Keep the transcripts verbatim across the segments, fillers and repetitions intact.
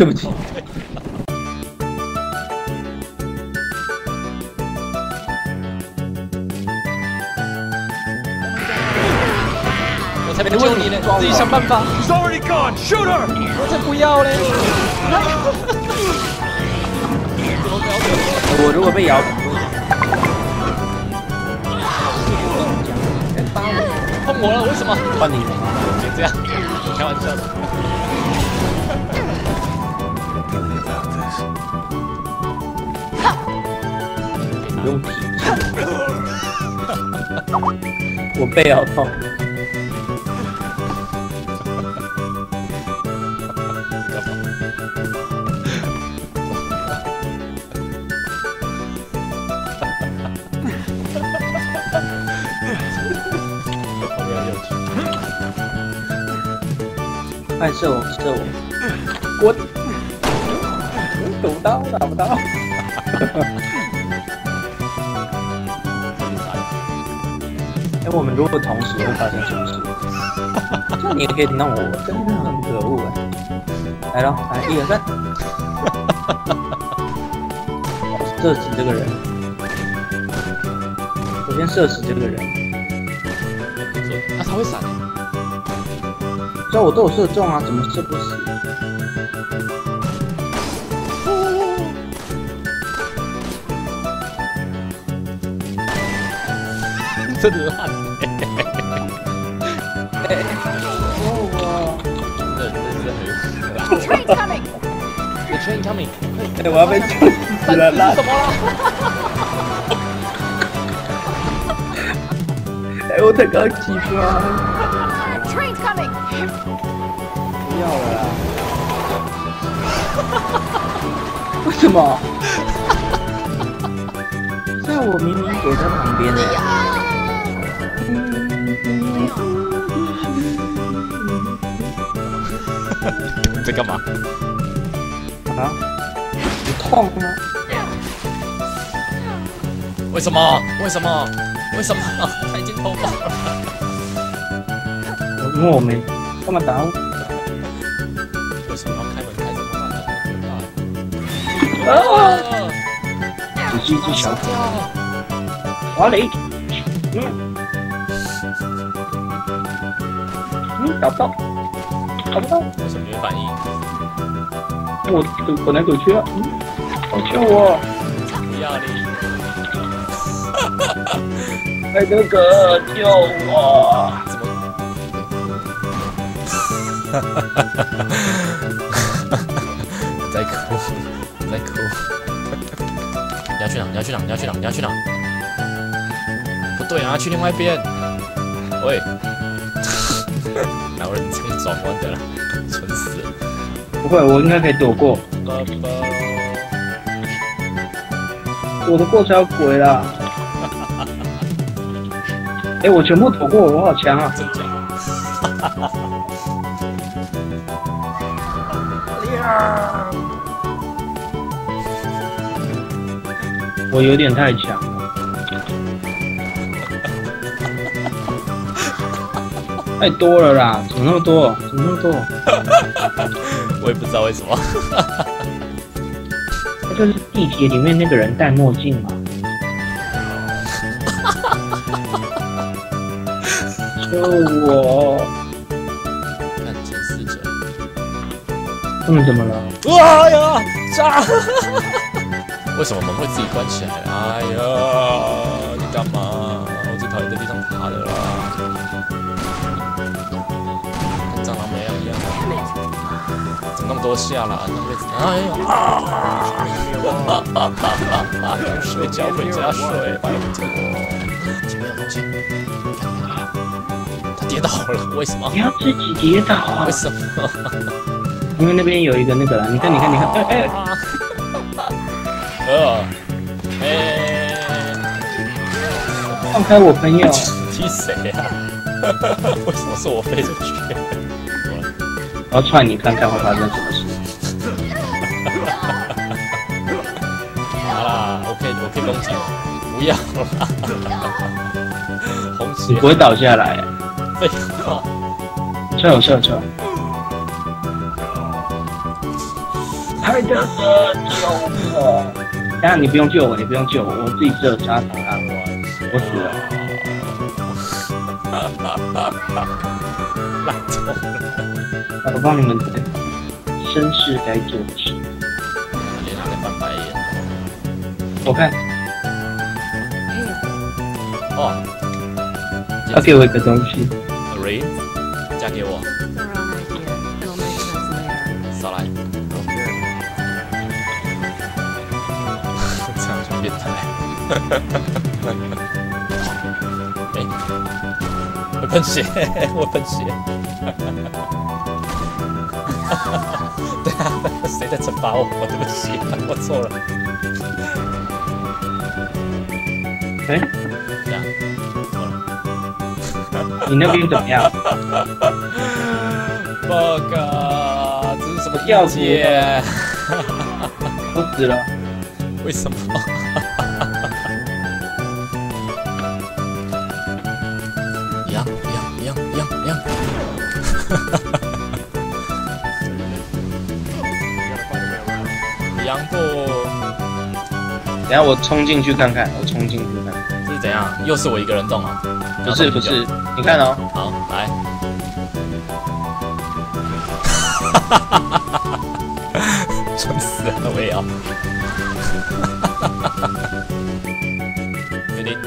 对不起。 我才不救你呢，自己想办法。 He's already gone. Shoot her. 我才不要嘞！ 我如果被咬， 碰我了，为什么？ 换你。 别这样，开玩笑的。 不用提。我背好痛。快射我，射我！我躲不到，打不到。哎，我们如果同时会发生什么事？这样你也可以弄我，真的很可恶哎！来了，来一二三，射死这个人！我先射死这个人。 啊，他会闪。 知道我都有射中啊，怎么射不死？ 真烂！ 哎，哦， 这真是很烂。Train coming! The train coming! 哎，我要被救死了啦！ 怎么了？ 哎，我才刚起床。 Train coming! 不要了啦！为什么？在我明明躲在旁边呢。 你在干嘛？ 啊？不痛啊？ 为什么？为什么？为什么？他已经头发了。 因为我没干嘛打我？ 为什么要开门开这么慢？ 啊！只是一只小狗。滑雷。嗯。嗯，找不到。找不到。 为什么没反应？ 我躲躲来躲去啊！嗯，好救我！ 不要你！ 哎，哥哥，救我！ 怎么？在哭，在哭。你要去哪？你要去哪？你要去哪？你要去哪？不对啊，去另外一边。喂，哪有人这样转弯的啦？蠢死了！ 不会，我应该可以躲过。 爸爸， 躲得过才有鬼啦！哎，我全部躲过，我好强啊！ 真假？ 我有点太强了。太多了啦！怎么那么多？怎么那么多？ 我也不知道为什么。 那就是地铁里面那个人戴墨镜嘛。救我！ 看监视者。 他们怎么了？ 哎呀！炸！为什么门会自己关起来？哎呀！你干嘛？我最讨厌在地上爬的啦。跟蟑螂没两样。怎么那么多下啦？哎呀！啊！有水浇回家水，拜托。前面有东西。他跌倒了，为什么？ 你要自己跌倒啊？ 为什么？ 因为那边有一个那个啦，你看，你看，你看，哎哎。 呃，哎， 放开我朋友！ 踢谁呀？为什么是我飞出去？ 我要踹你看看会发生什么事。 好啦，我可以，我可以攻击，不要啦！红旗你不会倒下来？ 废话， 撤撤撤！ 艾德哥救我！等下你不用救我，你不用救我，我自己射杀死他，我死了。 烂透了！ 我帮你们做绅士该做的事。 连他在翻白眼。 我看， 哦， 他给我一个东西。 Ray， 嫁给我。 It'll make sense later. 少来。这样就变态。哎，会喷血，会喷血。对啊，谁在惩罚我？我对不起，我错了。 哎、 这样，错了。 你那边怎么样？ 报告，这是什么要解？ 我死了。 为什么？一样，一样，一样，一样，一样。一样不？ 等下我冲进去看看，我冲进去看看。 这是怎样？又是我一个人动啊？ 不是不是，你看哦。 好，来。蠢死了，我也要。决定。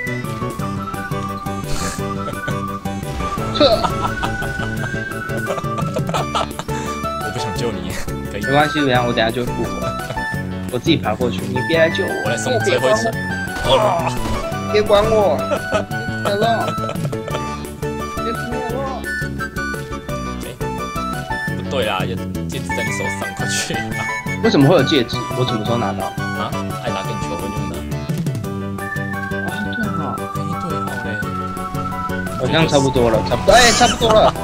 我不想救你，可以。 没关系，等下我等下就复活，我自己爬过去，你别来救我。 我来送最后一次。哦， 别管我，别了，别死我！ 不对啦，也戒指在你手上，快去啊！ 为什么会有戒指？我什么时候拿到？ 啊，艾达跟你求婚用的。 啊，对哈， 哎，对好嘞。 好像差不多了，差不多，哎，差不多了。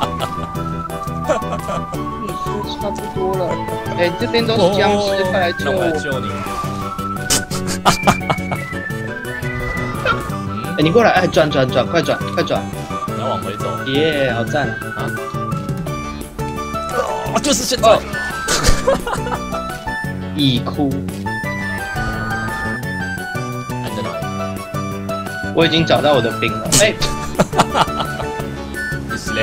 你说差不多了，哎，这边都是僵尸，快来救那我来我！ 救你。 哎，你过来，哎，转转转，快转，快转！ 你要往回走。 耶，好赞啊！哦，就是现在。 已哭， 按在哪里？ 我已经找到我的兵了。哎， 你是嘞？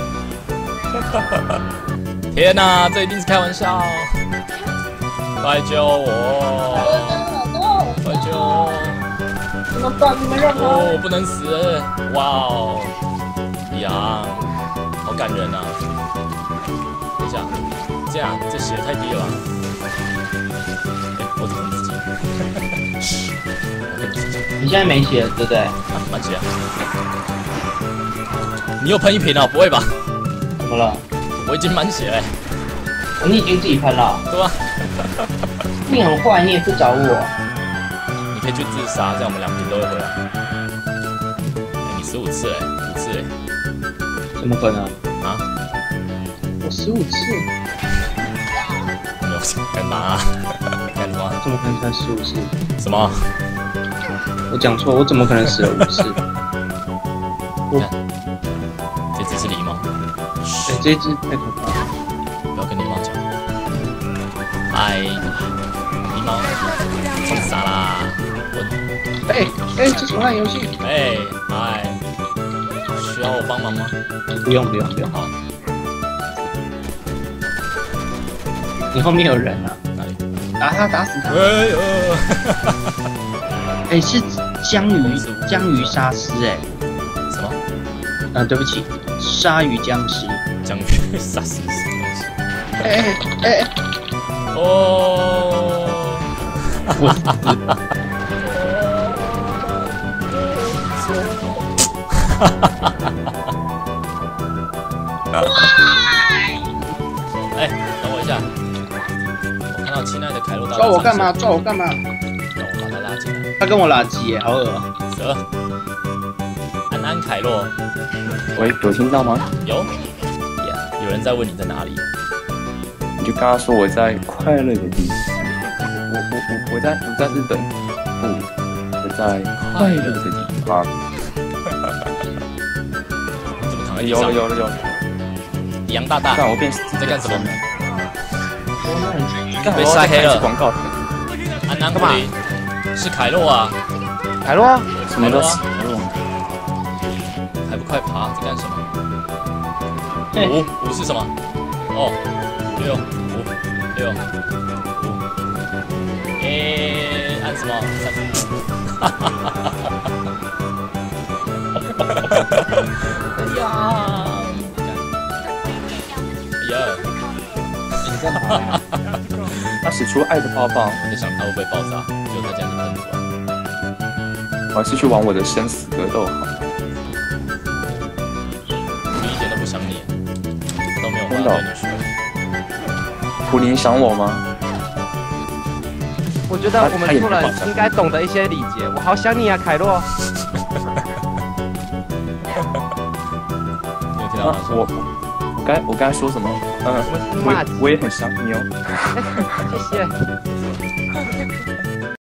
天哪，这一定是开玩笑！快救我！快救我！ 怎么办？你们让哦，我不能死！哇哦，羊，好感人啊！等一下，这样这血太低了吧？哎，我怎么自己？我跟你自己。 你现在没血了，对不对？ 啊，满血啊！你又喷一瓶了？不会吧？ 怎么了？ 我已经满血了。 你已经自己喷了？ 对吧？ 你很坏，你也不找我。 你可以去自杀，这样我们两瓶都会回来。哎，你十五次哎，五次哎。 怎么可能？ 啊？ 我十五次。 没有干嘛、啊？干什么？ 怎么可能才十五次？ 什么？ 我讲错，我怎么可能死了五次？我这只是狸猫。 哎，这一只太可怕了。 不要跟狸猫讲。嗨，狸猫，冲杀啦！滚！ 哎哎，这什么烂游戏？ 哎嗨，需要我帮忙吗？ 不用不用不用。 好， 你后面有人啊！ 哪里？ 打他，打死他！ 哎呦！ 哎，是江鱼江鱼沙狮哎。 什么？ 嗯，对不起，鲨鱼僵尸。 江鱼杀死什么东西？ 哎哎哎哎！ 哦， 我死了。 哎，等我一下，我看到亲爱的凯洛大。 抓我干嘛？抓我干嘛？ 让我把他拉进来。 他跟我拉鸡耶，好恶啊！ 蛇，安安凯洛， 喂，有听到吗？ 有，呀，有人在问你在哪里？ 你就跟他说我在快乐的地方。我我我我在我在日本，不，我在快乐的地方。 你怎么躺在地有上？ 了有了有了， 杨大大， 看我变你在干什么？ 被晒黑了。 广告。 安南古林是凯洛啊， 凯洛， 什么都是。 还不快爬，在干什么？ 哎五五是什么？哦，六五六五。诶，按什么？哈哈哈哈哎呀！哎呀！ 你干嘛呀？ 他使出爱的抱抱， 我在想他会不会爆炸，结果他竟然能喷出来。 我还是去玩我的生死格斗好。 你一点都不想你，都没有话对你说。 普林想我吗？ 我觉得我们突然应该懂得一些礼节。我好想你啊，凯洛。 你有听到吗？ 我我刚我刚才说什么？嗯，我我也很想你哦。 谢谢。